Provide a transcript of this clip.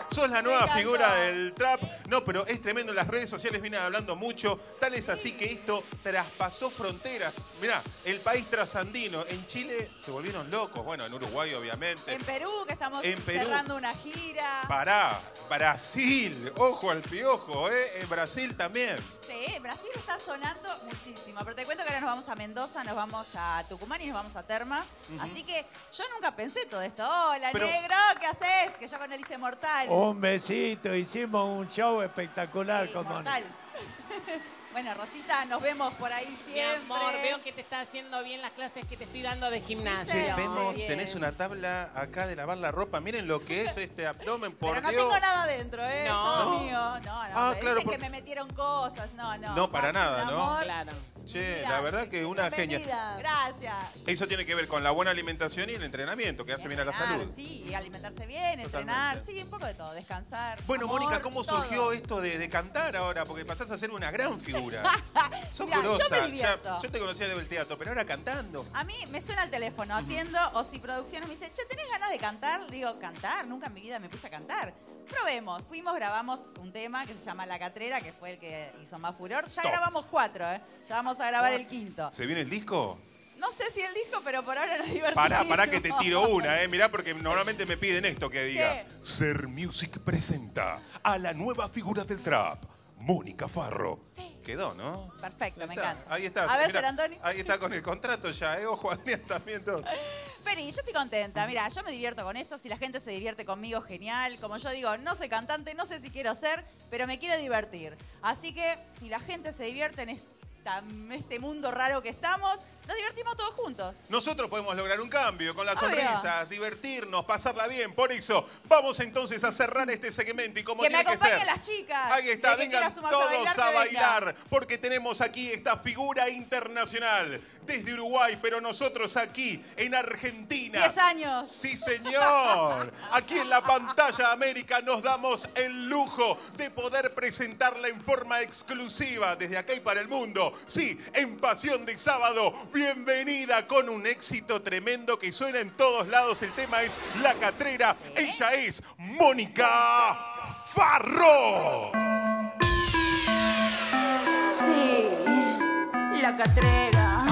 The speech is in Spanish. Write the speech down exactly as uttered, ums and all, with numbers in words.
sos la nueva figura del trap. No, pero es tremendo, las redes sociales vienen hablando mucho. Tal es así que esto traspasó fronteras. Mirá, el país trasandino. En Chile se volvieron locos. Bueno, en Uruguay, obviamente. En Perú, que estamos en Perú, cerrando una gira. Pará, Brasil. Ojo al piojo, ¿eh? En Brasil también. Sí, Brasil está sonando muchísimo. Pero te cuento que ahora nos vamos a Mendoza, nos vamos a Tucumán y nos vamos a Terma. Uh-huh. Así que yo nunca pensé todo esto. Hola, pero... negro, ¿qué haces? Que yo con él hice Mortal. Un besito, hicimos un show espectacular. Sí, con Mortal. Bueno, Rosita, nos vemos por ahí siempre. Mi amor, veo que te está haciendo bien las clases que te estoy dando de gimnasia. Sí, vemos, tenés una tabla acá de lavar la ropa. Miren lo que es este abdomen, por Pero no Dios. tengo nada adentro, ¿eh? No. Todo mío. No, no. Ah, me claro, dicen por... que me metieron cosas. No, no. No, para nada, ¿no? amor. Claro. Che, Mira, la verdad que una genia. Gracias. Eso tiene que ver con la buena alimentación y el entrenamiento, que hace bien a la salud. Sí, alimentarse bien, entrenar, sí, un poco de todo, descansar. Bueno, amor, Mónica, ¿cómo todo. surgió esto de, de cantar ahora? Porque pasás a ser una gran figura. Sos Mirá, grosa. yo me divierto. Ya, yo te conocía del teatro, pero ahora cantando. A mí me suena el teléfono, atiendo, o si producciones me dice, che, ¿tenés ganas de cantar? Le digo, ¿cantar? Nunca en mi vida me puse a cantar. Probemos. Fuimos, grabamos un tema que se llama La Catrera, que fue el que hizo más furor. Ya Top. grabamos cuatro, ¿eh? Ya vamos a grabar el quinto. ¿Se viene el disco? No sé si el disco, pero por ahora nos divertimos. Pará, pará que te tiro una, ¿eh? Mirá, porque normalmente me piden esto que diga. ¿Qué? Ser Music presenta a la nueva figura del trap, Mónica Farro. Sí. Quedó, ¿no? Perfecto, Ahí me está, encanta. Ahí está. A ver, Mirá, Ser Antonio. ahí está con el contrato ya, ¿eh? Ojo, Adrián también todo. Feri, yo estoy contenta. Mira, yo me divierto con esto. Si la gente se divierte conmigo, genial. Como yo digo, no soy cantante, no sé si quiero ser, pero me quiero divertir. Así que, si la gente se divierte en esta, este mundo raro que estamos, nos divertimos todos juntos. Nosotros podemos lograr un cambio con las Obvio. sonrisas, divertirnos, pasarla bien. Por eso, vamos entonces a cerrar este segmento y como Que me tiene que ser. acompañen las chicas. Ahí está, El que quiera vengan sumarse todos a bailar, a que bailar, venga. porque tenemos aquí esta figura internacional desde Uruguay, pero nosotros aquí en Argentina. Diez años. Sí, señor. Aquí en la pantalla América nos damos el lujo de poder presentarla en forma exclusiva desde acá y para el mundo. Sí, en Pasión de Sábado. Bienvenida con un éxito tremendo que suena en todos lados. El tema es La Catrera. ¿Sí? Ella es Mónica Farro. Sí, La Catrera.